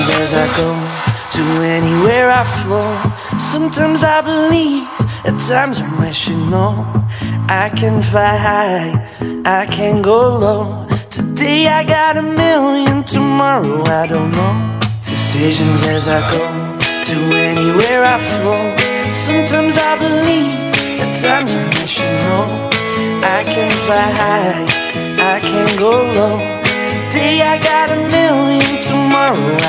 Decisions as I go to anywhere I flow. Sometimes I believe, at times I'm wishing no. I can fly high, I can go low. Today I got a million, tomorrow I don't know. Decisions as I go to anywhere I flow. Sometimes I believe, at times I'm wishing no. I can fly high, I can go low. Today I got a million, tomorrow